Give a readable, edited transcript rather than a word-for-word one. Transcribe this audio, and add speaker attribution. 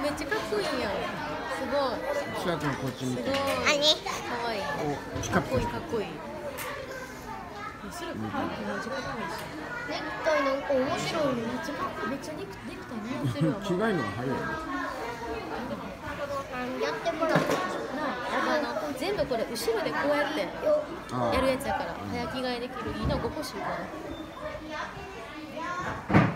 Speaker 1: めっちゃかっこいいやん。すごい。
Speaker 2: シャークのこっち見て。
Speaker 1: すごい。かわいい。
Speaker 2: お、
Speaker 1: かっこいいかっこいい。それかっこいい。めっちゃかっこいいし。
Speaker 3: ネクタイなんか面白いね。
Speaker 1: めっちゃかっこいい。めっちゃネクタイ似合ってるわ。
Speaker 2: 着替えるのが早いね。
Speaker 3: やってもらって
Speaker 1: 全部これ後ろでこうやってやるやつやから早着替えできる。いいの5個しようかな。